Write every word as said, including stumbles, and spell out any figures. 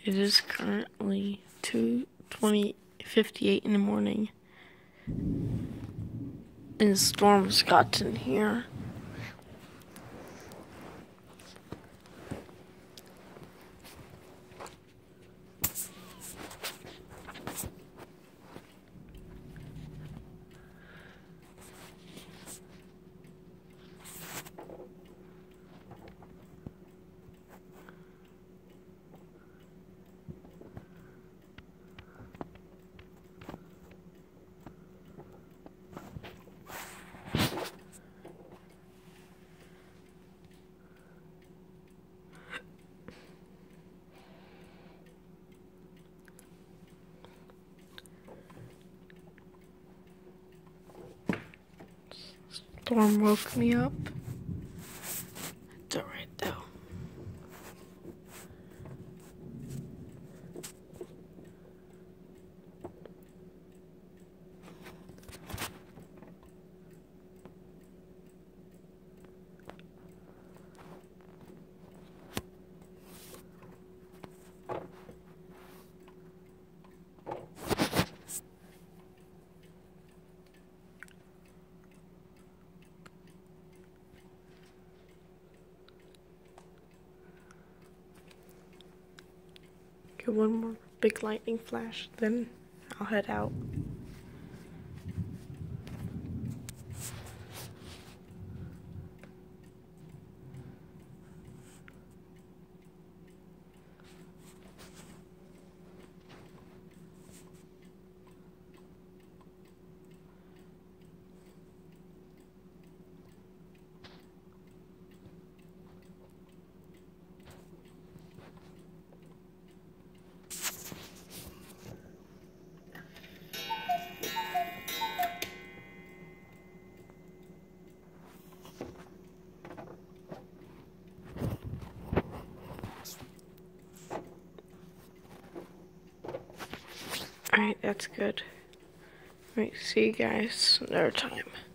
It is currently two twenty fifty-eight in the morning, and storm's gotten here. Storm woke me up. It's alright though. Get one more big lightning flash, then I'll head out. Alright, that's good. Alright, see you guys another time.